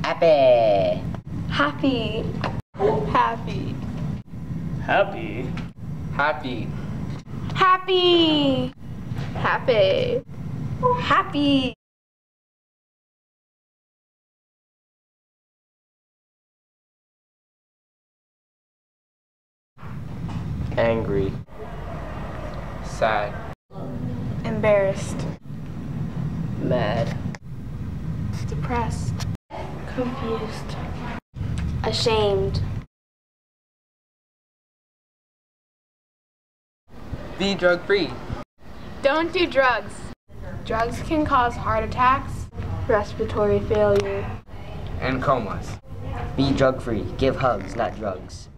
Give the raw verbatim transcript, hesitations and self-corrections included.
Happy. Happy. Happy. Happy. Happy. Happy. Happy. Happy. Angry. Sad. Embarrassed. Mad. Depressed. Confused. Ashamed. Be drug free. Don't do drugs. Drugs can cause heart attacks, respiratory failure. And comas. Be drug free. Give hugs, not drugs.